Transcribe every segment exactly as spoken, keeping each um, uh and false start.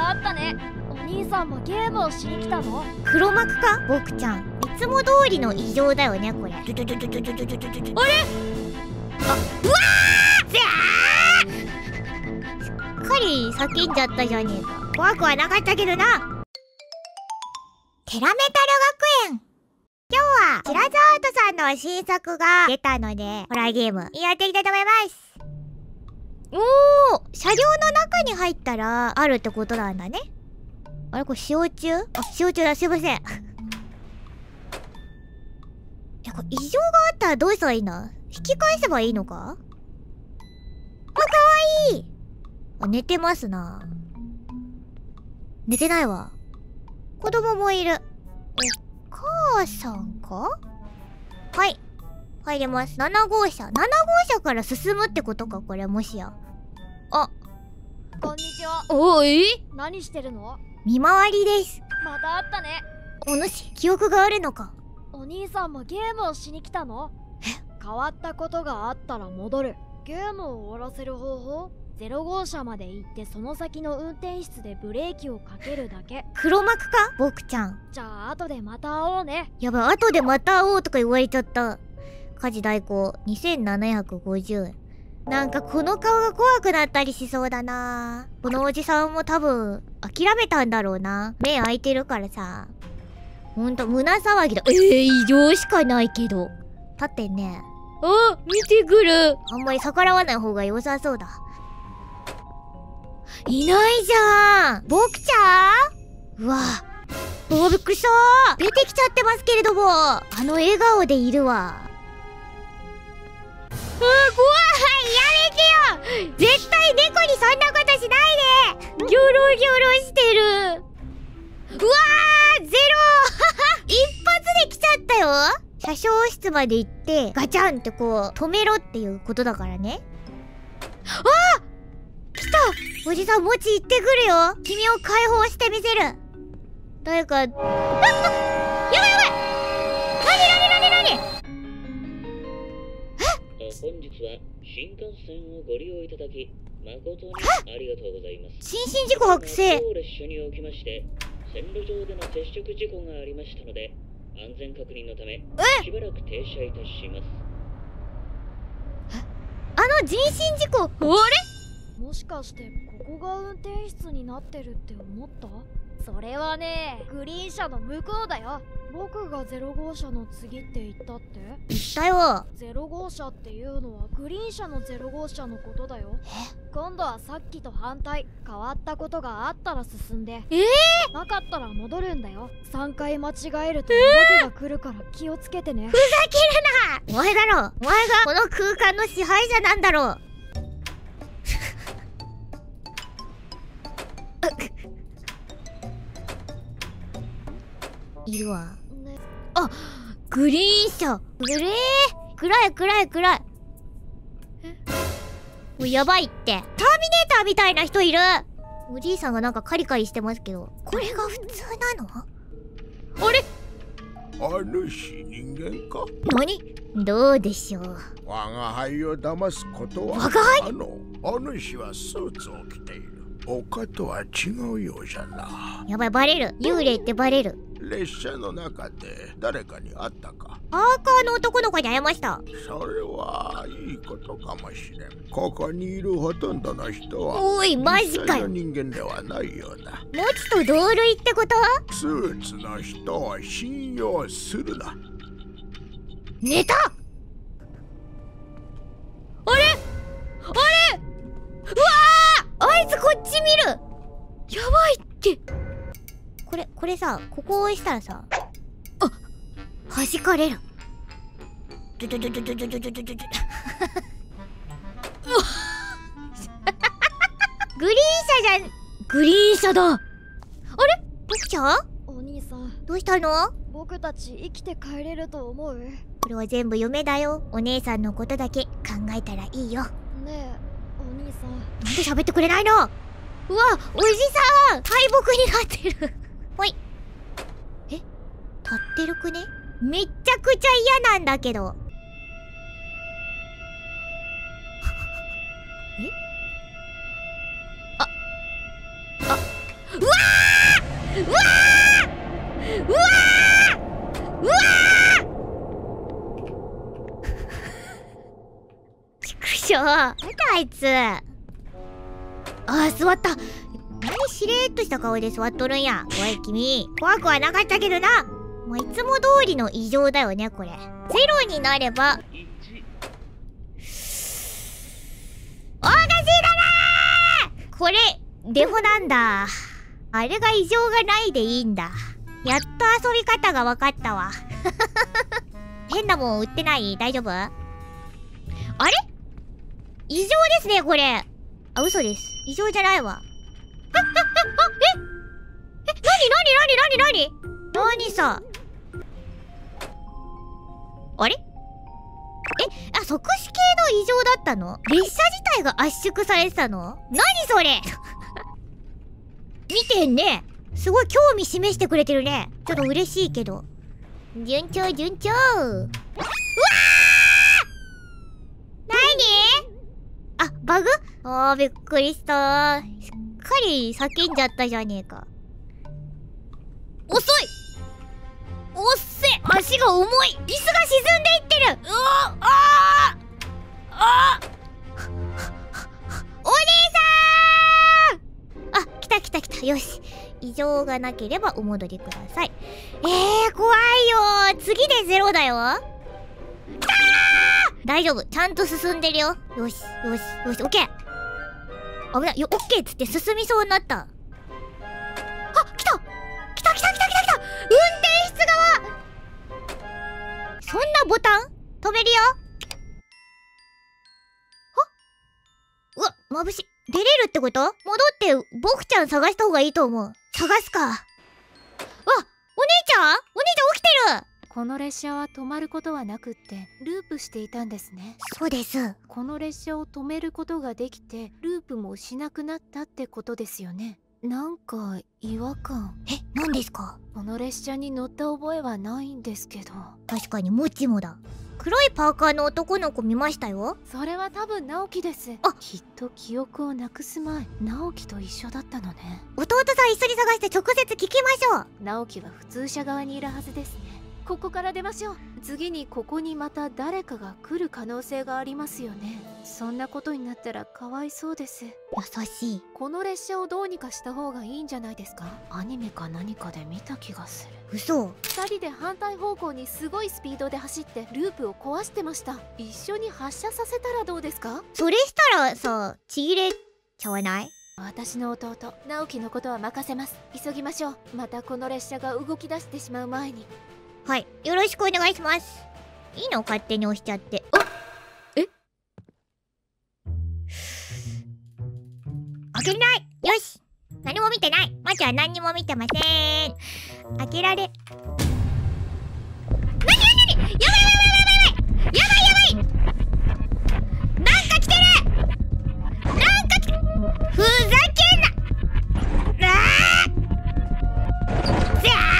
た会ったね。お兄さんもゲームをしに来たの？ 黒幕か僕ちゃん。いつも通りの異常だよねこれ。あれ？あ、うわーぜーしっかり叫んじゃったじゃねえか。怖くはなかったけどな。テラメタル学園、今日は白沢アートさんの新作が出たのでホラーゲームやっていきたいと思います。おー、車両の中に入ったらあるってことなんだね。あれこれ使用中？あ、使用中だ、すいません。え、これ異常があったらどうしたらいいんだ？引き返せばいいのか？あ、かわいい。あ、寝てますな。寝てないわ。子供もいる。お母さんか？はい。入れます。なな号車。なな号車から進むってことかこれ、もしや。あ。 こんにちは。 おい？ 何してるの？ 見回りです。 また会ったね。 お主、記憶があるのか？ お兄さんもゲームをしに来たの？え？変わったことがあったら戻る。ゲームを終わらせる方法？ゼロ号車まで行ってその先の運転室でブレーキをかけるだけ。 黒幕か僕ちゃん。 じゃあ後でまた会おうね。 やばい、後でまた会おうとか言われちゃった。家事代行にせんななひゃくごじゅうえん。なんかこの顔が怖くなったりしそうだな。このおじさんも多分諦めたんだろうな。目開いてるからさ。ほんと胸騒ぎだ。えー、異常しかないけど。立ってんね。あ、見てくる。あんまり逆らわない方が良さそうだ。いないじゃん。僕ちゃん？うわ。お、びっくりしたー。出てきちゃってますけれども。あの笑顔でいるわ。うわ、怖い。やめてよ。絶対猫にそんなことしないで。ギョロギョロしてる。うわー、ゼロ一発で来ちゃったよ。車掌室まで行ってガチャンってこう止めろっていうことだからね。あー、来た。おじさん、もち行ってくるよ。君を解放してみせる。誰か、あっ、やばいやばい。なになになになに。 え本日は新幹線をご利用いただき誠にありがとうございます。 人身事故発生。 当列車におきまして線路上での接触事故がありましたので安全確認のためしばらく停車いたします。 あの人身事故、あれ？ もしかしてここが運転室になってるって思った？それはね、グリーン車の向こうだよ。僕がゼロ号車の次って言ったって？ 言ったよ。 ゼロ号車っていうのはグリーン車のゼロ号車のことだよ。今度はさっきと反対。変わったことがあったら進んで、 えー、 なかったら戻るんだよ。さんかい間違えるとお化けが来るから気をつけてね。 ふざけるな。お前だろ。お前がこの空間の支配者なんだろう。いるわ。 ね、 あ、グリーン車。グレー。暗い暗い暗い。え、もうやばいって。ターミネーターみたいな人いる。おじいさんがなんかカリカリしてますけど、これが普通なの？あれ？ お主人間か？ 何？どうでしょう。 我が輩を騙すことは我が輩？ あのお主はスーツを着ている。他とは違うようじゃな。 やばい、バレる。幽霊ってバレる。 列車の中で誰かに会ったか？ パーカーの男の子に会いました。 それはいいことかもしれん。ここにいるほとんどの人はおい、マジかよ。 人間ではないようだ。 もちと同類ってこと？ スーツの人を信用するな。 寝た。あれあれ、うわー、あいつこっち見る。やばいって。これこれさ、ここを押したらさ、あ、弾かれる。ドドドドドドドドドドドグリーン車じゃん。グリーン車だ。あれ、僕ちゃん？ お兄さん、 どうしたの？ 僕たち生きて帰れると思う？ これは全部夢だよ。お姉さんのことだけ考えたらいいよ。 ねえ、お兄さん。 なんで喋ってくれないの？うわ、おじさん敗北になってる。ほい。え、立ってるくね？めっちゃくちゃ嫌なんだけど。え？あ、あ、 うわーうわーうわーうわーちくしょう。なんだあいつ。あー、座った。何しれーっとした顔で座っとるんや。おい君、怖くはなかったけどな。まあ、いつも通りの異常だよねこれ。ゼロになればおかしいだなー。これデフォなんだ。あれが異常がないでいいんだ。やっと遊び方が分かったわ。変なもん売ってない？大丈夫？あれ？異常ですねこれ。あ、嘘です。異常じゃないわ。え、え、あ、え、え、なになになになになになにさ。あれ？え、あ、即死系の異常だったの？列車自体が圧縮されてたの？なにそれ。見てんね。すごい興味示してくれてるね。ちょっと嬉しいけど。順調順調。うわー！なに？あ、バグ？あー、びっくりしたー。しっかり叫んじゃったじゃねえか。遅い！おっせ！足が重い！椅子が沈んでいってる！うわあーあーお兄さーん！あ、来た来た来た。よし。異常がなければお戻りください。えー、怖いよー。次でゼロだよ。きたー！大丈夫。ちゃんと進んでるよ。よし、よし、よし、オッケー。危ない。よ、オッケーっつって進みそうになった。あ、来た！来た来た来た来た来た！運転室側！そんなボタン？止めるよ。は？うわ、眩しい。出れるってこと？戻って僕ちゃん探した方がいいと思う。探すか。あ、お姉ちゃん？お姉ちゃん起きてる！ この列車は止まることはなくってループしていたんですね。 そうです。 この列車を止めることができてループもしなくなったってことですよね。なんか違和感。 え、何ですか？ この列車に乗った覚えはないんですけど。 確かにもちもだ。黒いパーカーの男の子見ましたよ。 それは多分直樹です。 あ、 きっと記憶をなくす前直樹と一緒だったのね。 弟さん一緒に探して直接聞きましょう。 直樹は普通車側にいるはずですね。ここから出ましょう。次にここにまた誰かが来る可能性がありますよね。そんなことになったらかわいそうです。 優しい。 この列車をどうにかした方がいいんじゃないですか？アニメか何かで見た気がする。 嘘。 ふたりで反対方向にすごいスピードで走ってループを壊してました。一緒に発車させたらどうですか？ それしたらさ、ちぎれちゃわない？ 私の弟直樹のことは任せます。急ぎましょう。またこの列車が動き出してしまう前に。 はい、よろしくお願いします。いいの？勝手に押しちゃって。あ、え？開けれない。よし、何も見てない。まずは何にも見てません。開けられ。なになになに？やばいやばいやばいやばいやばいやばい！なんか来てる！なんか来てる！ふざけんな！あー！じゃあ！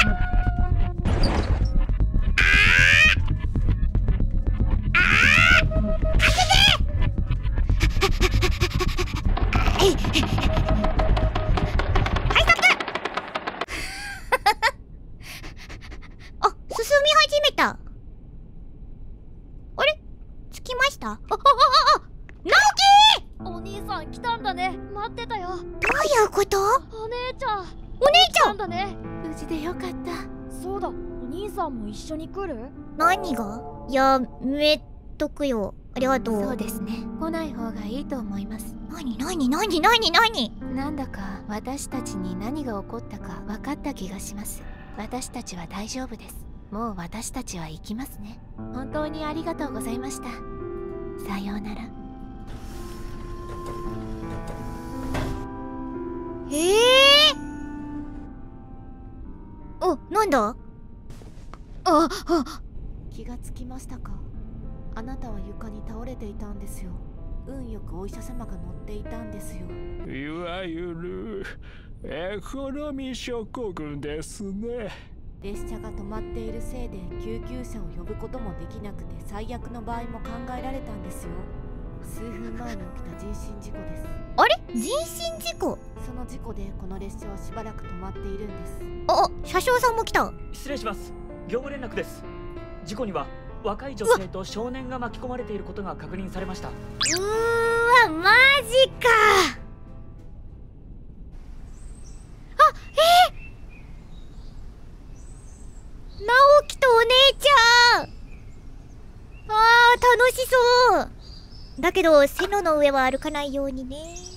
あれ？着きました？あ、あ、あ、あ、直樹！ お兄さん来たんだね。待ってたよ。 どういうこと？ お姉ちゃん。 お姉ちゃん！ 来たんだね。 無事でよかった。 そうだ、お兄さんも一緒に来る？ 何が？やめとくよ。ありがとう。 そうですね。来ない方がいいと思います。 なになになになになに？ なんだか私たちに何が起こったか分かった気がします。私たちは大丈夫です。もう私たちは行きますね。本当にありがとうございました。さようなら。 ええー、お、なんだ？あ、あ、 気がつきましたか？あなたは床に倒れていたんですよ。運よくお医者様が乗っていたんですよ。 いわゆるエコノミー症候群ですね。 列車が止まっているせいで救急車を呼ぶこともできなくて最悪の場合も考えられたんですよ。 数分前に起きた人身事故です。 あれ、人身事故？ その事故でこの列車はしばらく止まっているんです。 あ、車掌さんも来た。 失礼します。業務連絡です。事故には若い女性と少年が巻き込まれていることが確認されました。 うーわ、マジか。あ、えー、直樹とお姉ちゃん。あー、楽しそうだけど線路の上は歩かないようにね。